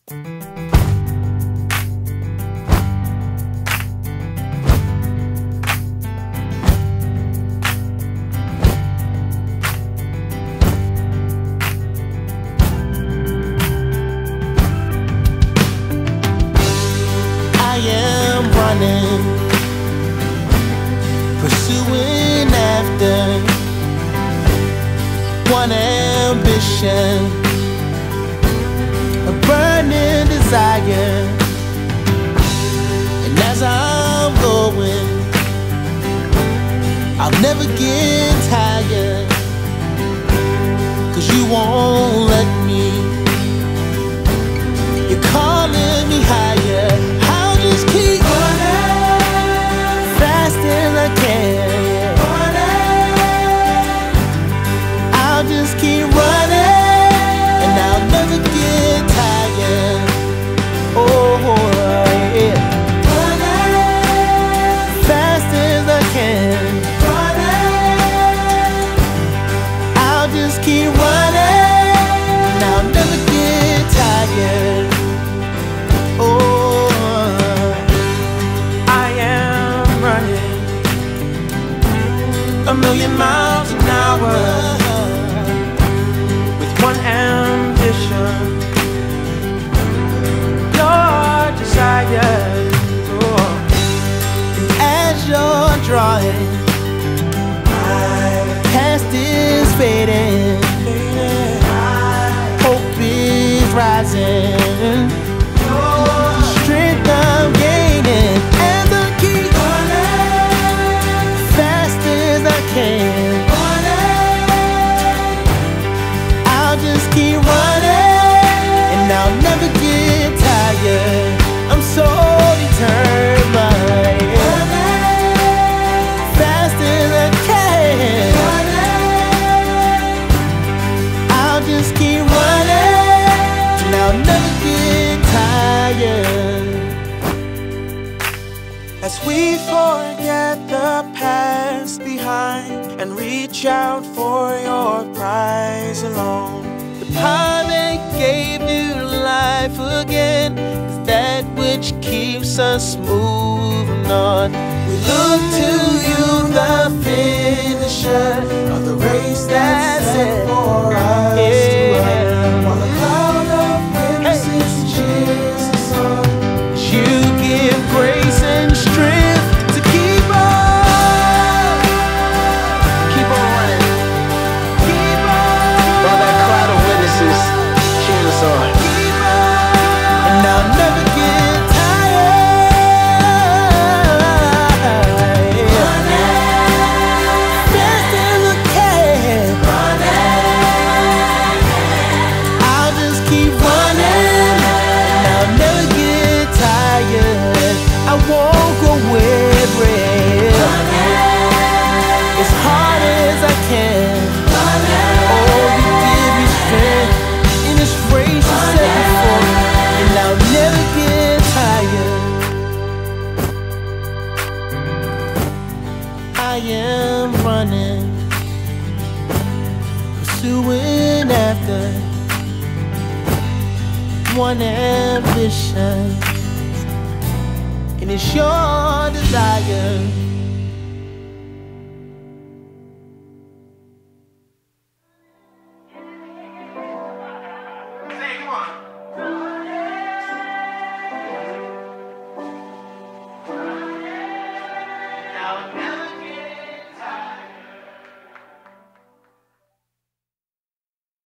I am running, pursuing after one ambition, a burning desire. And as I'm going, I'll never get tired, 'cause you won't let me. You're calling me higher. I'll just keep running fast as I can. I'll just keep running, and I'll never get tired. Oh yeah, running fast as I can. I'll just keep running, and I'll never get tired. A million miles an hour, with one ambition, your desire. And as you're drawing, past is fading, hope is rising, strength I'm gaining. As I keep running fast as I can, I'll just keep running, and I'll never get tired. I'm so determined. Fast as I can, I'll just keep running, and I'll never get tired. As we forget the past behind and reach out for your prize alone, the power that gave new life again is that which keeps us moving on. We look to you, the finisher of the race that's set for us to run. While the cloud of witnesses cheers us on, you give grace and strength to keep on, keep on running, keep on. While that cloud of witnesses cheers us on, keep on, and I'll never get tired. Running fast as I can, I'll just keep running, and I'll never get tired. I won't go weary, as hard as I can. Oh, you give me strength in this race you set before me, and I'll never get tired. I am running, pursuing after one ambition, and it's your desire. I'll never